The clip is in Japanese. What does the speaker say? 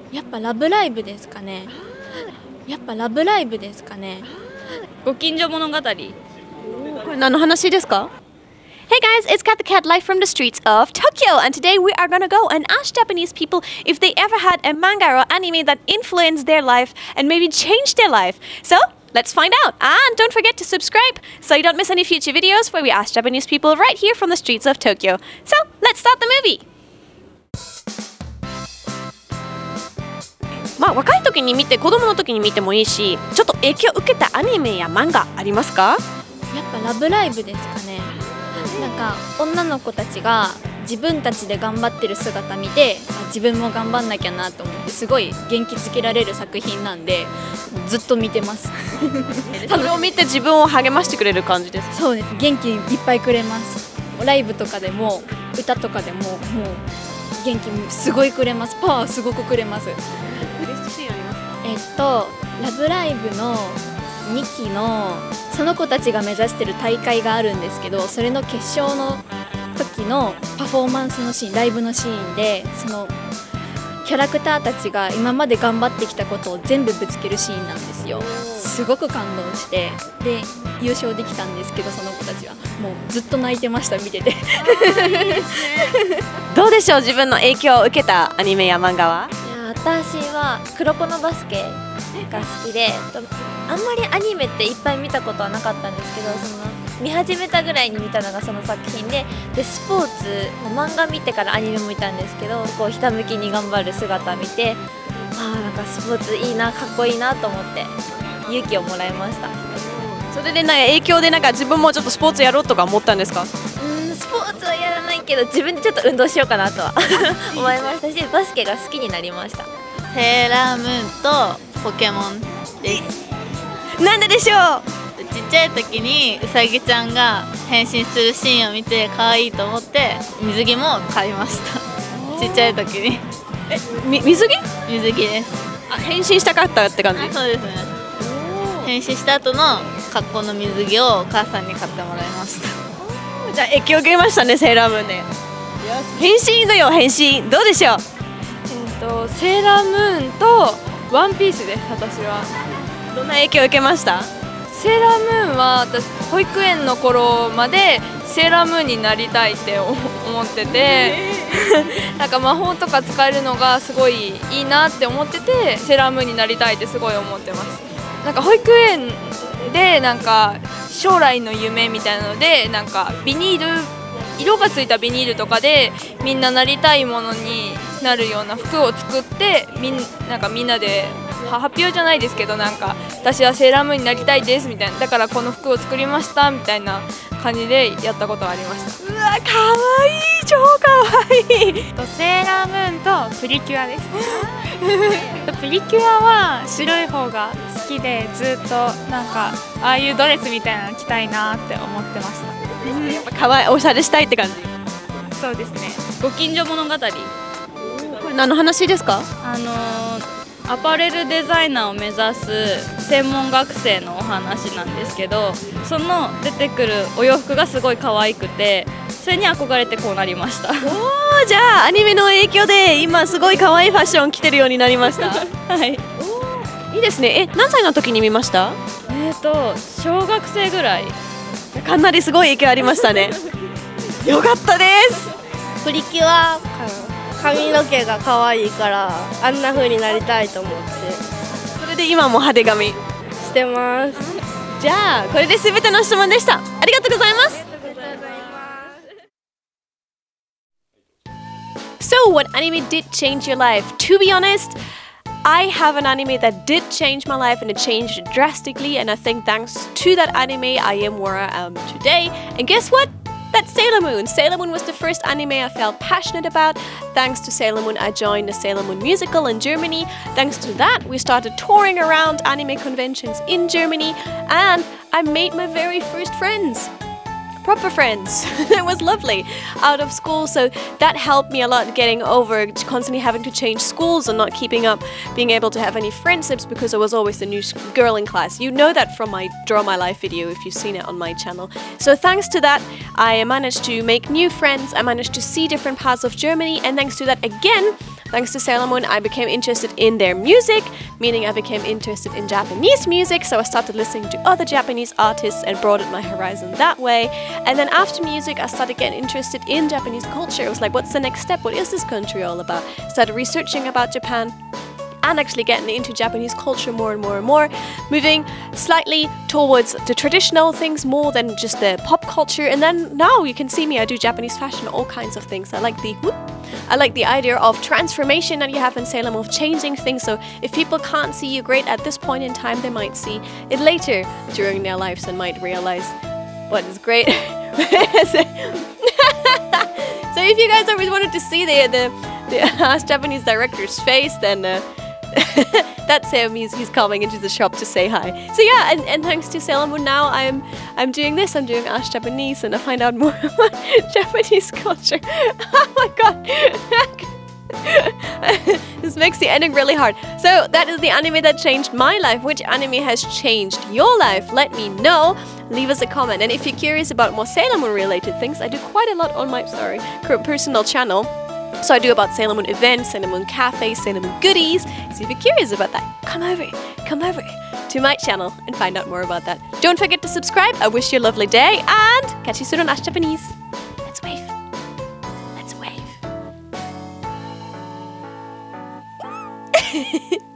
やっぱラブライブですかね。やっぱラブライブですかね。ご近所物語。これ何の話ですか? Hey guys, it's Cat the Cat live from the streets of Tokyo, and today we are gonna go and ask Japanese people if they ever had a manga or anime that influenced their life and maybe changed their life. So, let's find out. And don't forget to subscribe so you don't miss any future videos where we ask Japanese people right here from the streets of Tokyo. So, let's start the movie! まあ若い時に見て子供の時に見てもいいし、ちょっと影響を受けたアニメや漫画ありますか？ やっぱラブライブですかね。なんか女の子たちが自分たちで頑張ってる姿見て、自分も頑張んなきゃなと思ってすごい元気づけられる作品なんでずっと見てます。 それを見て自分を励ましてくれる感じですか？ そうです。元気いっぱいくれます。ライブとかでも歌とかでももう元気すごいくれます。パワーすごくくれます。 ベストシーンありますか？ ラブライブの2期のその子たちが目指してる大会があるんですけど、それの決勝の時のパフォーマンスのシーン、ライブのシーンでそのキャラクターたちが今まで頑張ってきたことを全部ぶつけるシーンなんですよ。すごく感動してで優勝できたんですけど、その子たちはもうずっと泣いてました、見てて。 どうでしょう、自分の影響を受けたアニメや漫画は？ 私は黒子のバスケが好きで、あんまりアニメっていっぱい見たことはなかったんですけど、その見始めたぐらいに見たのがその作品で、スポーツ漫画見てからアニメも見たんですけど、こうひたむきに頑張る姿見て、なんかスポーツいいな、かっこいいなと思って勇気をもらいました。 それで影響で自分もちょっとスポーツやろうとか思ったんですか？ スポーツはやらないけど自分でちょっと運動しようかなとは思いましたし、バスケが好きになりました。 セーラームーンとポケモンです。 なんででしょう？ ちっちゃい時にうさぎちゃんが変身するシーンを見て可愛いと思って水着も買いました。ちっちゃい時に。 水着？ 水着です。 変身したかったって感じ？ そうですね。変身した後の格好の水着をお母さんに買ってもらいました。 じゃあ影響を受けましたね、セーラームーンで。変身だよ、変身。どうでしょう？ セーラームーンとワンピースです、私は。 どんな影響を受けました？ セーラームーンは私保育園の頃までセーラームーンになりたいって思ってて、なんか魔法とか使えるのがすごいいいなって思ってて、セーラームーンになりたいってすごい思ってます。なんか保育園でなんか将来の夢みたいなので、なんかビニール、色がついたビニールとかでみんななりたいものになるような服を作ってなんかみんなで発表じゃないですけど、なんか私はセーラームーンになりたいですみたいな、だからこの服を作りましたみたいな感じでやったことがありました。 うわ、かわいい、超かわいい。 セーラームーンとプリキュアです。プリキュアは白い方が好きで、ずっとなんかああいうドレスみたいなの着たいなって思ってました。 やっぱ可愛い、おしゃれしたいって感じ？ そうですね。 ご近所物語。これ何の話ですか？ アパレルデザイナーを目指す専門学生のお話なんですけど、その出てくるお洋服がすごい可愛くて、それに憧れてこうなりました。 じゃあアニメの影響で今すごい可愛いファッション着てるようになりました。 はい。 いいですね。何歳の時に見ました？ 小学生ぐらい。 かなりすごい影響ありましたね。よかったです。 プリキュア髪の毛が可愛いからあんな風になりたいと思ってそれで今も派手髪してます。 じゃあこれで全ての質問でした。ありがとうございます。So what anime did change your life? To be honest, I have an anime that did change my life and it changed drastically, and I think thanks to that anime I am where I am today. And guess what? That's Sailor Moon. Sailor Moon was the first anime I felt passionate about. Thanks to Sailor Moon, I joined the Sailor Moon musical in Germany. Thanks to that, we started touring around anime conventions in Germany, and I made my very first friends. Proper friends. It was lovely out of school, so that helped me a lot getting over constantly having to change schools and not keeping up being able to have any friendships because I was always the new girl in class. You know that from my Draw My Life video if you've seen it on my channel. So thanks to that, I managed to make new friends, I managed to see different parts of Germany, and thanks to that again, Thanks to Sailor Moon, I became interested in their music, meaning I became interested in Japanese music, so I started listening to other Japanese artists and broadened my horizon that way. And then after music, I started getting interested in Japanese culture. It was like, what's the next step? What is this country all about? Started researching about Japan and actually getting into Japanese culture more and more and more, moving slightly towards the traditional things more than just the pop culture. And then now you can see me, I do Japanese fashion, all kinds of things. I like the idea of transformation that you have in Sailor Moon, of changing things. So if people can't see you great at this point in time, they might see it later during their lives and might realize what is great. So if you guys always wanted to see the Japanese director's face, then that's him. He's coming into the shop to say hi. So yeah, and thanks to Sailor Moon, now I'm doing this. I'm doing Ask Japanese, and I find out more about Japanese culture. Oh my god. This makes the ending really hard. So that is the anime that changed my life. Which anime has changed your life? Let me know. Leave us a comment. And if you're curious about more Sailor Moon related things, I do quite a lot on my personal channel. So I do about Sailor Moon events, Sailor Moon cafes, Sailor Moon goodies. So if you're curious about that, come over to my channel and find out more about that. Don't forget to subscribe. I wish you a lovely day and catch you soon on Ask Japanese. Let's wave. Let's wave.